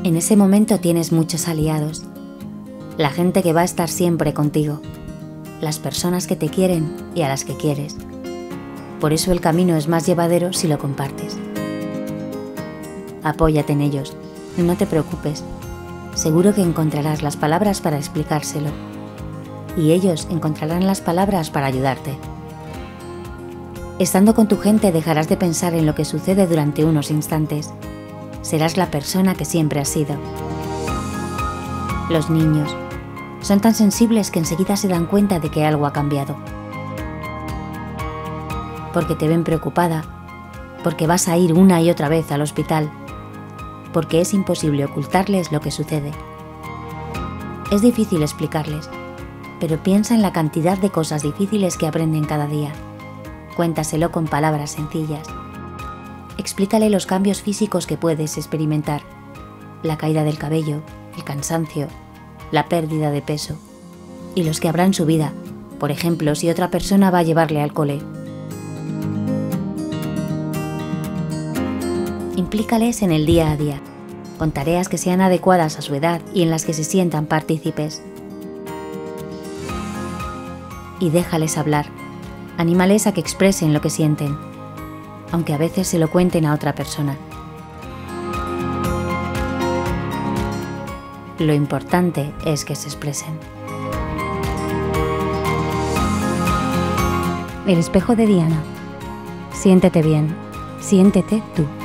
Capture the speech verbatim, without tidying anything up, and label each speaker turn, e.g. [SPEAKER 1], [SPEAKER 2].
[SPEAKER 1] En ese momento tienes muchos aliados, la gente que va a estar siempre contigo, las personas que te quieren y a las que quieres. Por eso el camino es más llevadero si lo compartes. Apóyate en ellos, no te preocupes, seguro que encontrarás las palabras para explicárselo, y ellos encontrarán las palabras para ayudarte. Estando con tu gente dejarás de pensar en lo que sucede durante unos instantes. Serás la persona que siempre has sido. Los niños son tan sensibles que enseguida se dan cuenta de que algo ha cambiado. Porque te ven preocupada, porque vas a ir una y otra vez al hospital, porque es imposible ocultarles lo que sucede. Es difícil explicarles, pero piensa en la cantidad de cosas difíciles que aprenden cada día. Cuéntaselo con palabras sencillas. Explícale los cambios físicos que puedes experimentar, la caída del cabello, el cansancio, la pérdida de peso, y los que habrá en su vida, por ejemplo, si otra persona va a llevarle al cole. Implícales en el día a día, con tareas que sean adecuadas a su edad y en las que se sientan partícipes. Y déjales hablar. Anímales a que expresen lo que sienten, aunque a veces se lo cuenten a otra persona. Lo importante es que se expresen. El espejo de Diana. Siéntete bien, siéntete tú.